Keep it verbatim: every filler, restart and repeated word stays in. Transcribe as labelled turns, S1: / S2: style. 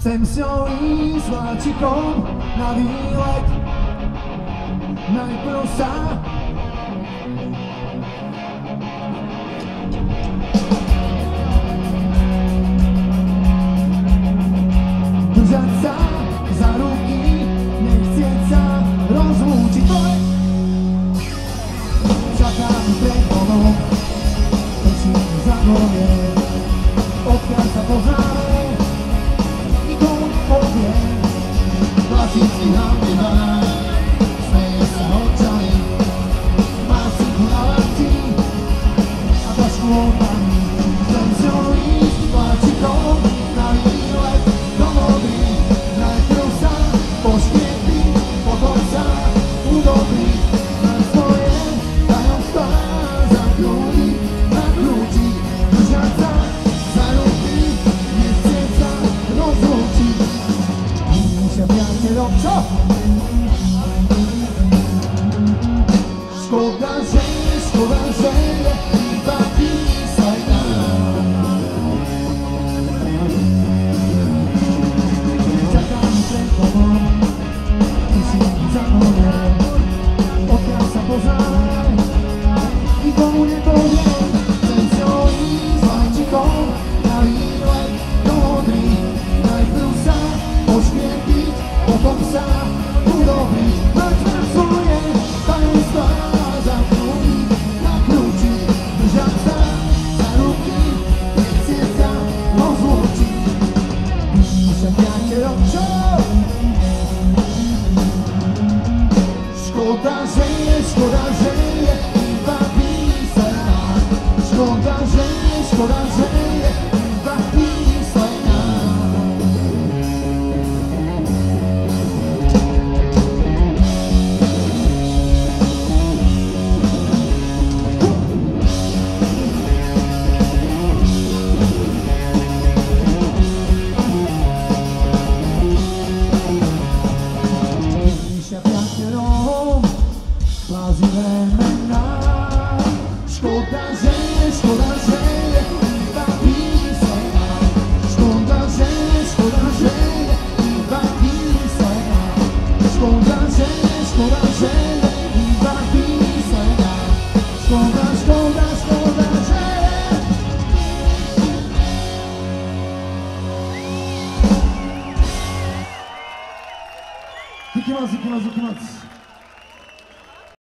S1: Chcem s ňou ísť vláčikom na výlet. Najprv sa držať sa za ruky, nechcieť sa rozlúčiť. Čakám pred domom, prší za dvore, odkiaľ sa poznáme, nikomu nepoviem. Vláčik si na mňa, smeje sa očami, má sypu na lakti a tašku od mami. Chcem s ňou ísť vláčikom na výlet do vody. Najprv sa poškiepiť, potom sa udobriť. Na svoje tajomstvá zakľúdiť, nakrútiť, držať sa za ruky, nechcieť sa rozlúčiť. Píše priateľom, čo? Škoda, že, škoda, že je iba písajná. Čakám pred domom, myslím za mňa, odkiaľ sa poznáme, nikomu nepoviem. Chcem s ňou ísť vláčikom na výlet do Odry. Najprv sa poškiepiť, potom sa udobriť. Mať na svoje tajomstvá zakľúdiť, nakrútiť, držať sa za ruky, nechcieť sa rozlúčiť. Píše priateľom, čo? Škoda, že je, škoda, že je iba písaná. Škoda, že je, škoda, že je iba písaná. Píše priateľom blázivé mená. Škoda, že je, škoda, že je iba písaná. Škoda, že je, škoda, že je iba písaná. Škoda, že je, škoda, že je iba písaná. Škoda, škoda, škoda, že je. Díky moc, díky moc, díky moc.